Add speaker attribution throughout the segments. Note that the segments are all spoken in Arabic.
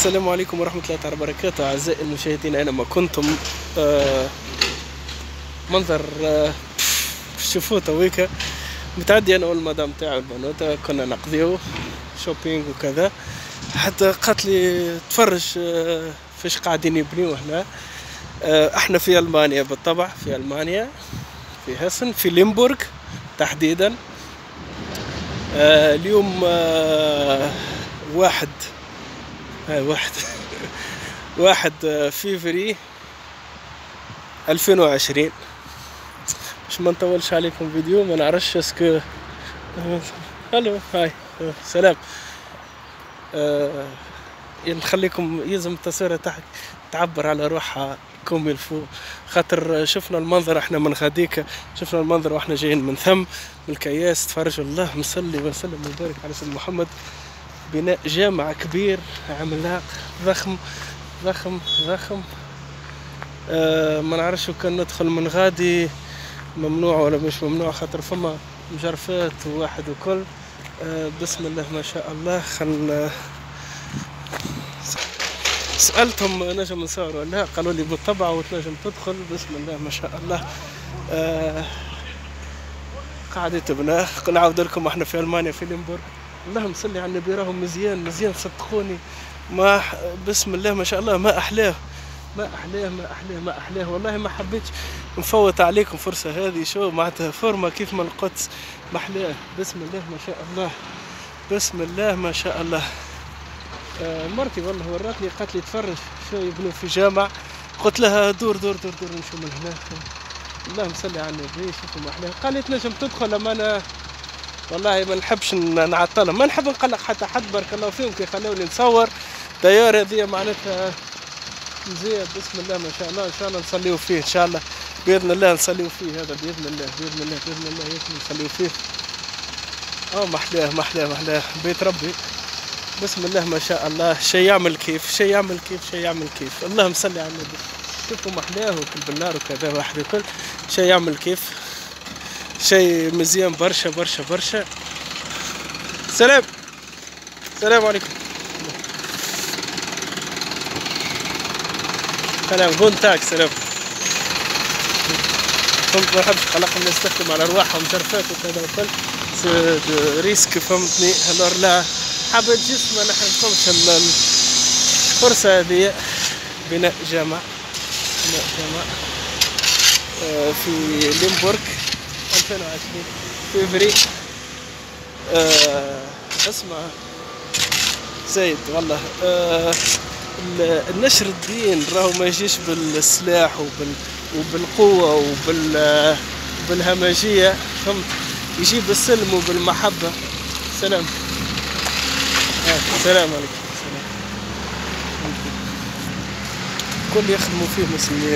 Speaker 1: السلام عليكم ورحمة الله تعالى وبركاته. أعزائي المشاهدين أينما كنتم، منظر شوفوا تويكا متعدي أنا والمدام تاعي والبنوتة، كنا نقضيو شوبينج وكذا، حتى قالت لي تفرج فيش قاعدين يبنيو هنا. احنا في ألمانيا بالطبع، في ألمانيا في هيسن في ليمبورغ تحديدا. اليوم واحد فيفري 2020. باش ما نطولش عليكم فيديو، ما نعرفش اسكو الو هاي سلام. نخليكم يلزم التصويره تحت تعبر على روحها كوم الفو، خاطر شفنا المنظر احنا من غاديك، شفنا المنظر واحنا جايين من ثم من الكياس. تفرجوا الله مصلي وسلم وبارك على سيدنا محمد. بناء جامع كبير عملاق ضخم ضخم ضخم. ما نعرفش كان ندخل من غادي ممنوع ولا مش ممنوع، خاطر فما مجرفات وواحد وكل. بسم الله ما شاء الله. سألتهم نجم نصور ولا لا، قالوا لي بالطبع وتنجم تدخل. بسم الله ما شاء الله. قاعدة تبنى. نعاود لكم احنا في ألمانيا في ليمبورغ. اللهم صل على النبي، راهم مزيان مزيان صدقوني. ما بسم الله ما شاء الله، ما أحلاه ما أحلاه ما أحلاه ما أحلاه. والله ما حبيتش نفوت عليكم فرصة هذه. شو معناتها فورمة كيف ما القدس محلاه. بسم الله ما شاء الله بسم الله ما شاء الله. مرتي والله وراتني، قالت لي تفرج شو يبنوا في جامع. قلت لها دور دور دور دور نشوف من هنا. اللهم صل على النبي. شوفوا ما أحلاه. قالت نجم تدخل، اما انا والله ما نحبش نعطلهم، ما نحب نقلق حتى حد. بارك الله فيهم كي خلوني نصور. داير هذه معناتها مزيان. بسم الله ما شاء الله. ان شاء الله نصليو فيه ان شاء الله باذن الله، نصليو فيه هذا باذن الله باذن الله باذن الله يكمل نصليو فيه. محلاه محلاه محلاه بيت ربي. بسم الله ما شاء الله. شيء يعمل كيف شيء يعمل كيف شيء يعمل كيف. اللهم صل على النبي. شوفوا محلاه وكل بالنار وكذا واحد وكل شيء يعمل كيف. شيء مزيان برشا برشا برشا. سلام السلام عليكم. سلام هون تاك سلام. كنت ما نحبش نقلقهم، نستخدم على ارواحهم جرفات وكذا وكل ريسك، فهمتني. هلور لا حبيت جسم ما نحرمكمش الفرصة هذه. بناء جامع في ليمبورغ 2020 فيفري. اسمع زايد والله. النشر الدين راهو ما يجيش بالسلاح وبالقوة وبالهمجية، فهمت؟ يجي بالسلم وبالمحبة. سلام السلام عليكم. سلام. كل يخدموا فيه مسلمين.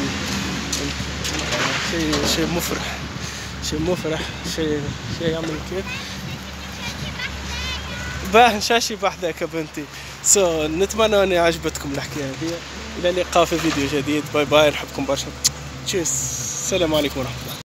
Speaker 1: شيء مفرح شيء مفرح شيء يعمل كيف. باه نشاشي بحذاك بنتي. نتمنى ان عجبتكم الحكايه هذه. الى اللقاء في فيديو جديد. باي باي. نحبكم برشا. تشيس. السلام عليكم ورحمه الله.